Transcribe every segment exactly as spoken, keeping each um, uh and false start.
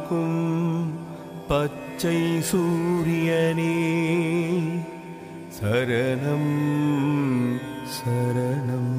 காக்கும் பச்சை சூரியனே சரணம் சரணம்.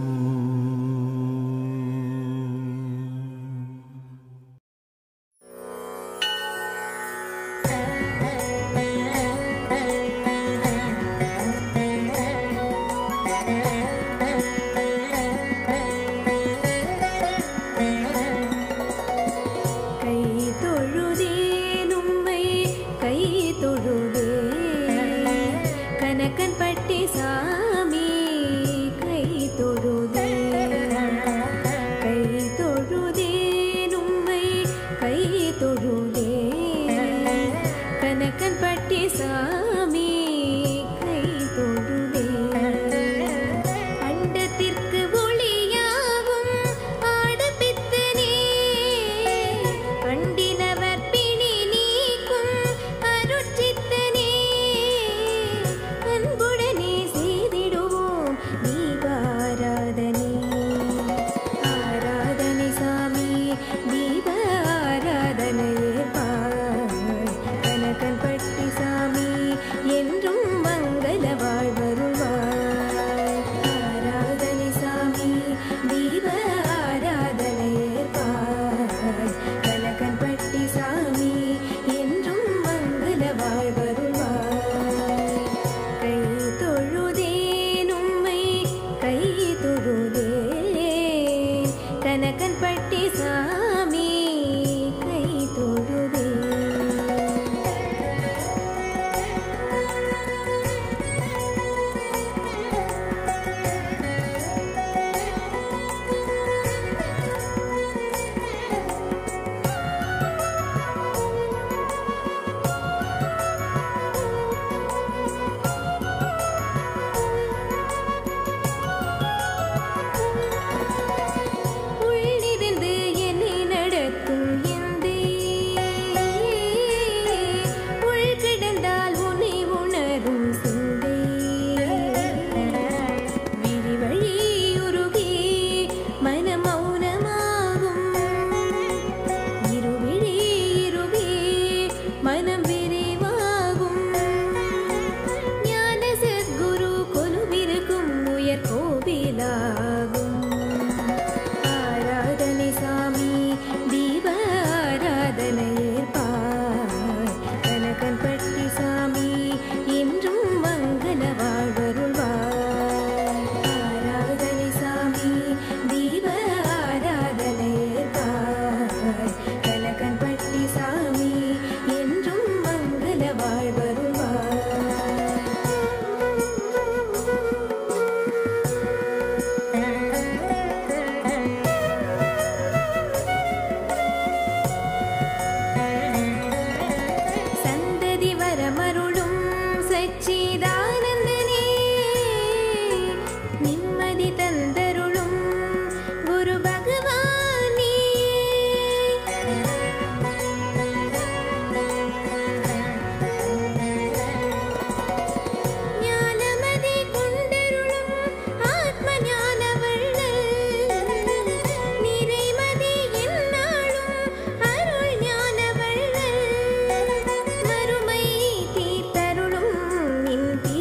In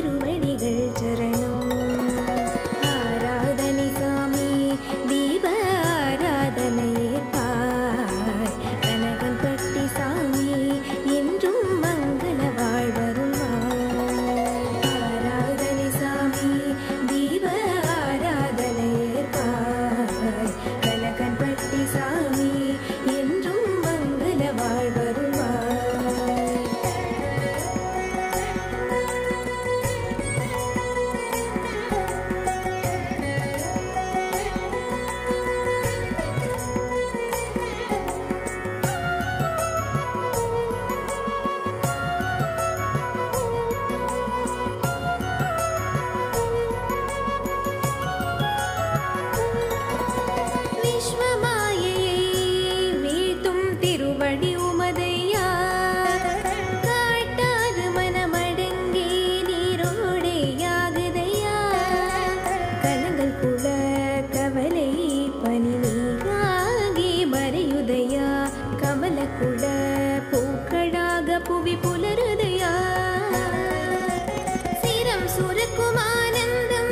மலருதையா சிரம் சுரக்கும் ஆனந்தம்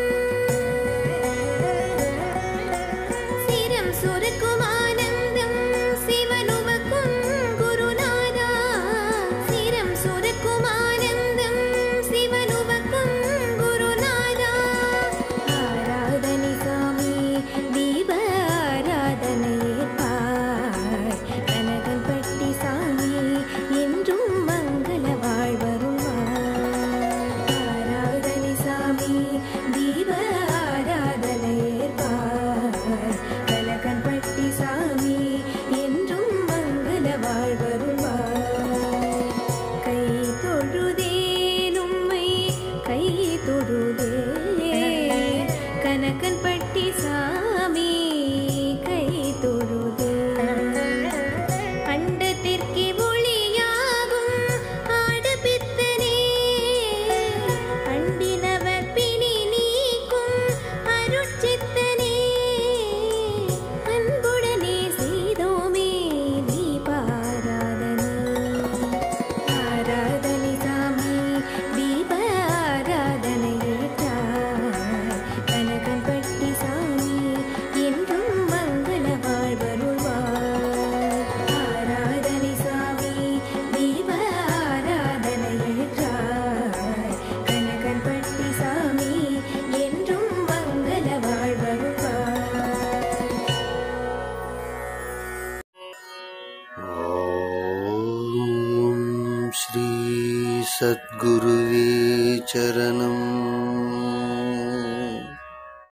சிரம் சுரக்கும் ஆனந்தம் சிவனுவக்கும் குருநாதா சிரம் சுரக்கும் ஆனந்தம் சிவனுவக்கும் குருநாதா ஆராதனை சாமி தீப ஆராதனை ஏற்பாய் கனகன் பட்டி சாமி என்றும் மங்கள வாழ்வருள்வாய் ஆராதனை சாமி தீப ஆராதனை ஏற்பாய் கனகன் பட்டி சாமி என்றும் மங்கள வாழ்வருள்வாய் கை தொழுதேன் உம்மை கை தொழுதேன் கனகன் பட்டி சாமி கை தொழுதேன் அண்டத்திற்கே ஒளியாகும் ஆடபித்தனே அண்டினவர் பிணி நீக்கும் அருட்சித்தனே அன்புடனே செய்தோமே தீபாராதனை ஆராதனை சாமி தீப ஆராதனை ஏற்றாய் கனகன் பட்டி சாமி என்றும் மங்கள வாழ்வருள்வாய் ஆராதனை சாமி தீப ஆராதனை ஏற்றாய் கனகன் பட்டி சாமி என்றும் மங்கள வாழ்வருள்வாய் ஓம் ஸ்ரீ சத்குருவே சரணம்.